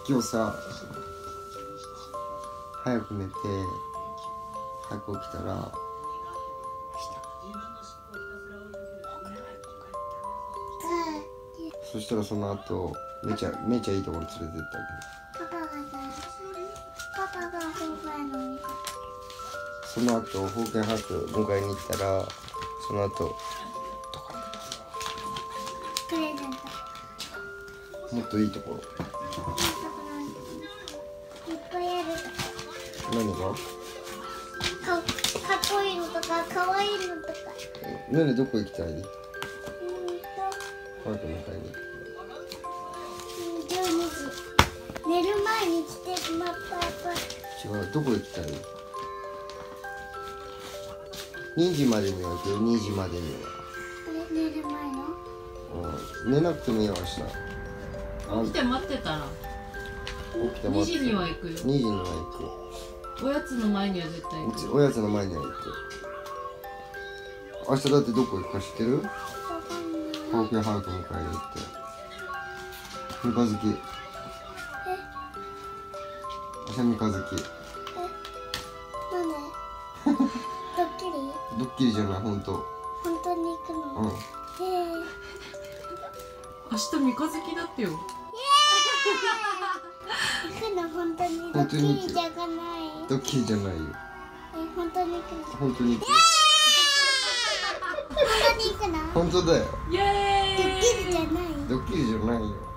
今日さ早く寝て早く起きたらそしたらその後めちゃいいところ連れてってあげる。 パパが保育園の味方。 その後保健博迎えに行ったらその後どこに行プレゼント。 くの？もっといいところ。 いっぱいある。 何が？ かっこいいのとかかわいいのとか。 ねねどこ行きたい？早く迎えに行く。 12時。寝る前に来てしまった。 違う、どこ行きたい？2時までには行くよ、2時までには。 寝る前の？ うん、寝なくてもいいよ、明日。 起きて待ってたら起きて待って。 2時には行くよ。 2時には行おやつの前には絶対行く。 く。おやつの前には行く。明日だってどこ行くか知ってる？東京ハート迎えに行って。三日月。明日三日月。 なんで？ドッキリ？ ドッキリじゃない、本当。 本当に行くの？ うん。 明日三日月だってよ。 行くの本当にドッキリじゃない。 ドッキリじゃないよ。 本当に行くの？ 本当に行く。 本当に行くの？ 本当だよ。 イエーイ。 ドッキリじゃない。 ドッキリじゃないよ。